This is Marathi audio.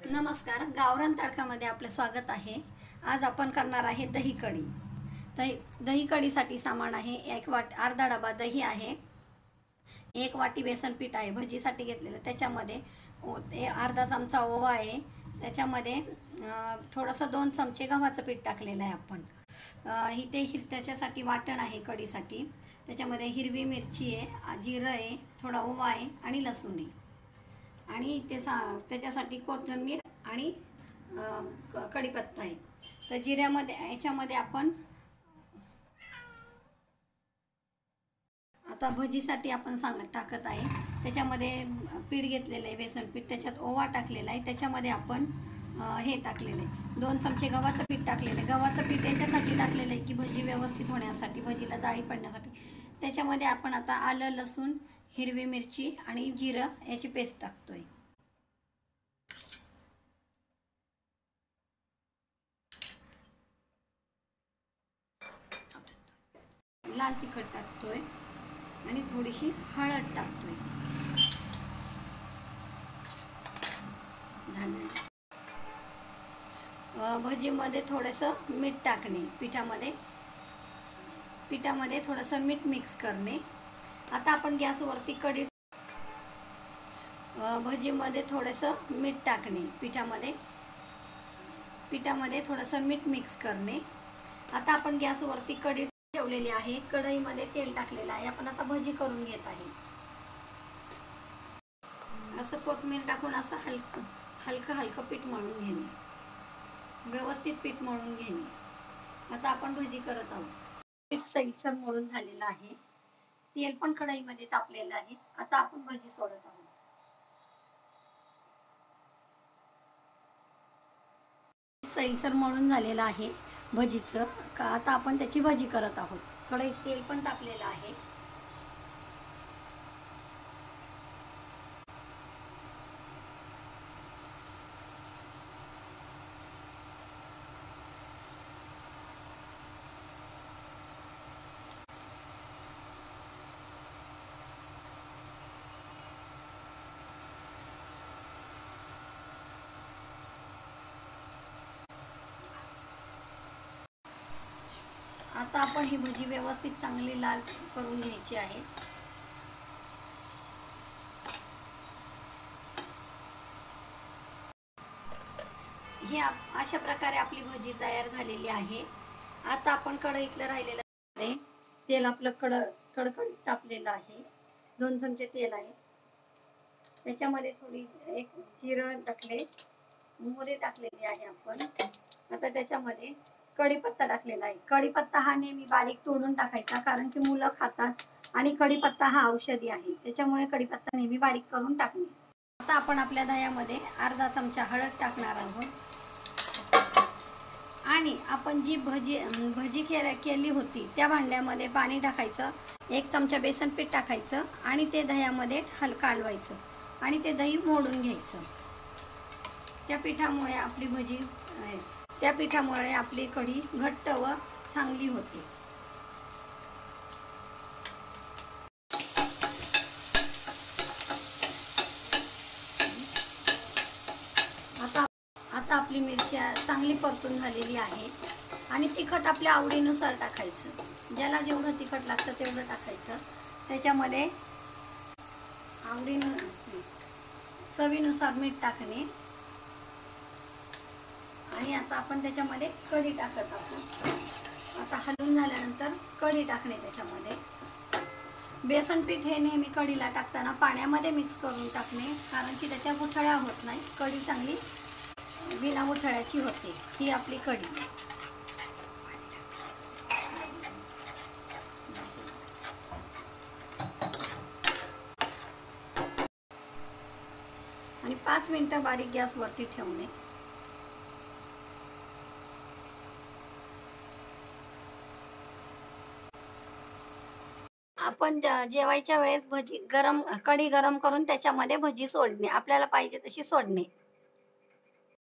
नमस्कार, गावरान तडकामध्ये आपलं स्वागत आहे. आज आपण करणार आहे दही कढी. दही कढीसाठी सामान आहे अर्धा डबा दही आहे, 1 वाटी बेसन पीठ आहे भजीसाठी घेतलेलं. त्याच्यामध्ये अर्धा चमचा ओवा आहे. त्याच्यामध्ये थोडंसं 2 चमचे गव्हाचं पीठ टाकलेलं आहे आपण. त्याच्यासाठी वाटण आहे कढीसाठी. त्याच्यामध्ये हिरवी मिरची आहे, जिरं आहे, थोडा ओवा आहे आणि लसूण आहे. आणि त्याच्यासाठी कोथिंबीर आणि कढीपत्ता आहे. तर याच्यामध्ये आपण आता भजीसाठी आपण टाकत आहे. त्याच्यामध्ये पीठ घेतलेलं आहे, बेसन पीठ. त्याच्यात ओवा टाकलेला आहे. त्याच्यामध्ये आपण हे टाकलेलं आहे, 2 चमचे गव्हाचं पीठ टाकलेलं आहे. गव्हाचं पीठ याच्यासाठी टाकलेलं आहे की भजी व्यवस्थित होण्यासाठी, भजीला जाळी पडण्यासाठी. त्याच्यामध्ये आपण आता आलं, लसूण, हिरवी मिरची आणि जिरं याची पेस्ट टाकतोय. लाल तिखट टाकतोय आणि थोडीशी हळद टाकतोय. भजीमध्ये थोडंसं मीठ टाकणे, पिठामध्ये थोडंसं मीठ मिक्स करणे. आता आपण गॅसवरती भजीमध्ये थोडंसं मीठ टाकणे, पिठामध्ये थोडंसं मीठ मिक्स करणे. आता आपण गॅसवरती कढई ठेवलेली आहे. कढईमध्ये तेल टाकलेलं आहे. आपण आता भजी करून घेत आहे. असं कोथिंबीर टाकून असं हलकं पीठ मळून घेणे, व्यवस्थित पीठ मळून घेणे. आता आपण भजी करत आहोत. पीठ सैलसर मळून झालेलं आहे. तेल पण कढईमध्ये तापलेलं आहे. आता आपण भजी सोडत आहोत. सैलसर मळून झालेलं आहे भजीचं. आता आपण त्याची भजी करत आहोत. कढईत तेल पण तापलेलं आहे. आता आपण ही भजी व्यवस्थित चांगली लाल करून घ्यायची आहे. ही अशा प्रकारे आपली भजी तयार झालेली आहे. आता आपण कढईतलं राहिलेलं तेल आपलं कडकडीत तापलेलं आहे. 2 चमचे तेल आहे. त्याच्यामध्ये एक जिरं टाकले, मोहरी टाकलेली आहे आपण. आता त्याच्यामध्ये कढीपत्ता टाकलेला आहे. कढीपत्ता हा नेहमी बारीक तोडून टाकायचा, कारण की मुलं खातात आणि कढीपत्ता हा औषधी आहे. त्याच्यामुळे कढीपत्ता नेहमी बारीक करून टाकणे. आता आपण आपल्या दह्यामध्ये अर्धा चमचा हळद टाकणार आहोत. आणि आपण जी भजी केली होती त्या भांड्यामध्ये पाणी टाकायचं, 1 चमचा बेसन पीठ टाकायचं आणि ते दह्यामध्ये हलकं हलवायचं आणि ते दही मोडून घ्यायचं. त्या पिठामुळे आपली कढी घट्ट व चांगली होते. आता आपली मिरची चांगली परतून झालेली आहे. आणि तिखट आपल्या आवडीनुसार टाकायचं. ज्याला जेवढं तिखट लागतं तेवढं टाकायचं. त्याच्यामध्ये चवीनुसार मीठ टाकणे. आणि आता आपण त्याच्यामध्ये कढी टाकत आहोत. आता हलवून झाल्यानंतर कढी टाकणे. त्याच्यामध्ये बेसन पीठ हे नेहमी कढीला टाकताना पाण्यामध्ये मिक्स करून टाकणे, कारण की त्याच्या गुठळ्या होत नाही. कढी चांगली बिना गुठळ्याची होते. ही आपली कढी. आणि 5 मिनिटं बारीक गॅसवरती ठेवणे. आपण जेवायच्या वेळेस कढी गरम करून त्याच्यामध्ये भजी सोडणे, आपल्याला पाहिजे तशी सोडणे.